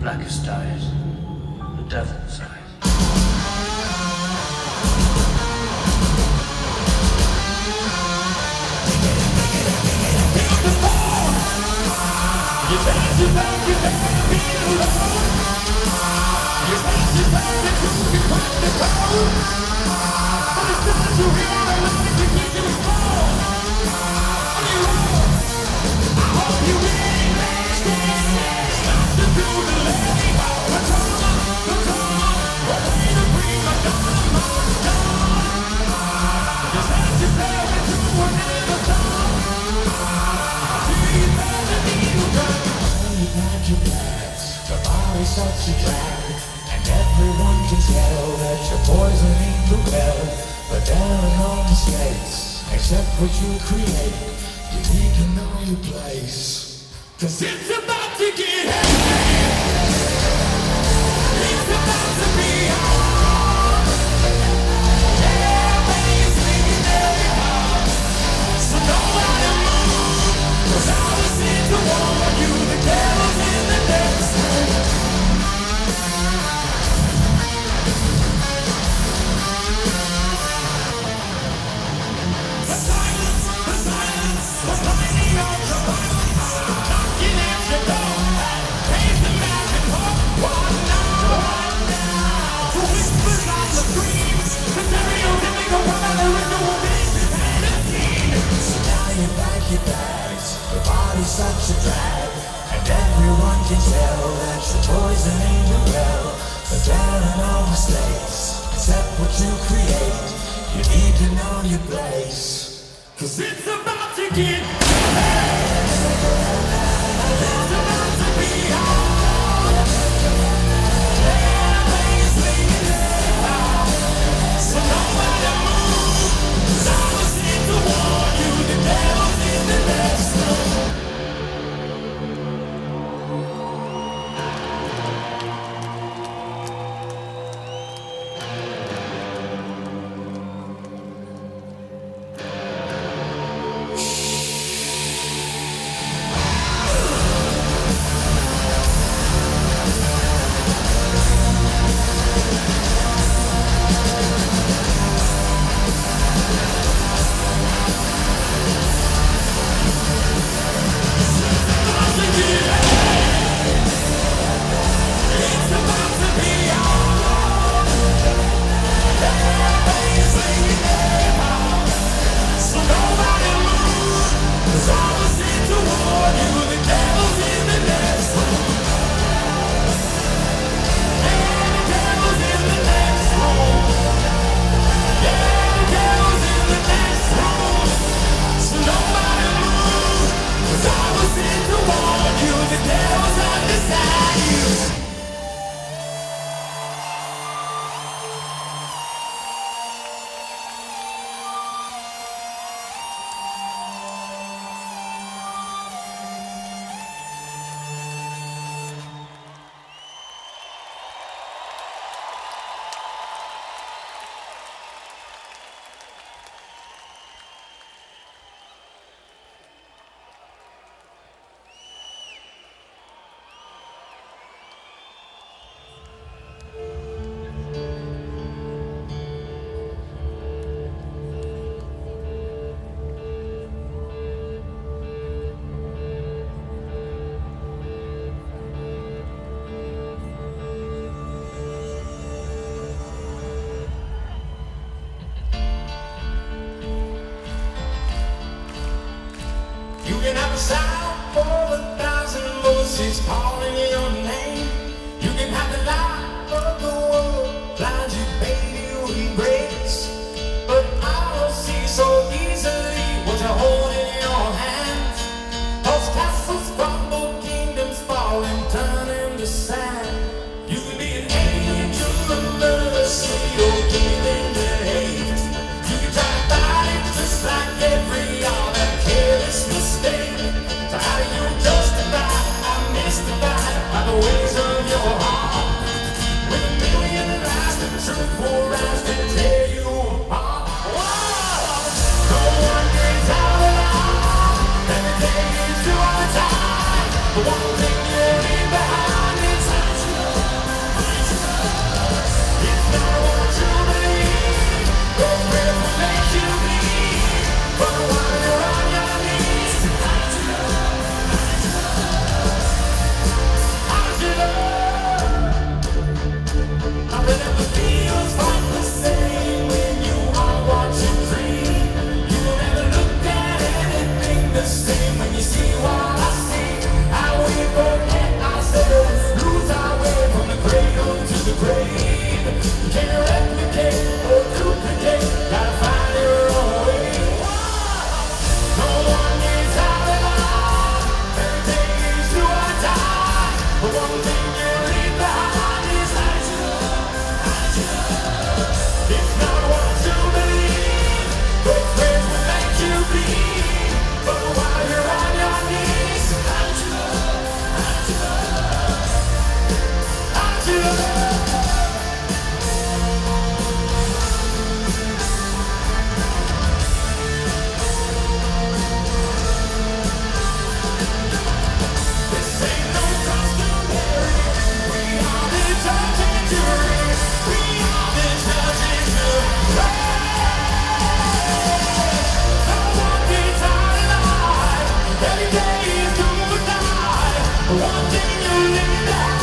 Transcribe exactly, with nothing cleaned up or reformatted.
blackest eyes, the devil's eyes. You found, you found, you found me alone. You found, you found that you could crack the code. But it's time to realize you keep you strong. On your own. I hope you realize this. Stop to do the lady. The trauma, the trauma. A way to bring my drama down. Just as you fell into a never thought. You found the needle gun. Pack your bags, the body's such a drag, and everyone can tell that you're poisoning the well. But there are no mistakes, except what you create. You need to know your place, 'cause it's about to get heavy. It's about to be hard. Everybody's thinking very hard. So nobody move, 'cause I was sent to warn you. The devil's in the next room. The silence, the silence, was lighting up the violence. Knocking at your door, raise the magic hook. What now? What now? The whispers of the dreams, the stereotypical weather in the woman's fantasy. So now you pack your bags, the body's such a drag, and everyone can tell that you're poisoning the well. But there are no mistakes, except what you create. You need to know your place, 'cause it's about to get heavy. It's about to be hard. Everybody's leaving it out. So nobody move, 'cause I was sent to warn you. The devil's in the next room. You can have a sound for a thousand voices calling your name. You can have the light of the world blind you, baby, you embrace. But I don't see so easily what you hold in your hands. Those castles crumble, kingdoms fall and turn into sand. You can be an angel of mercy or give in to hate. You can try to fight it just like every other careless mistake. So how do you justify, I'm mystified by the ways of your heart? With a million lies, the truth will rise to tear you apart. Whoa! No one gets out alive. Every day is too on time. The one thing you leave behind is One day you'll live that.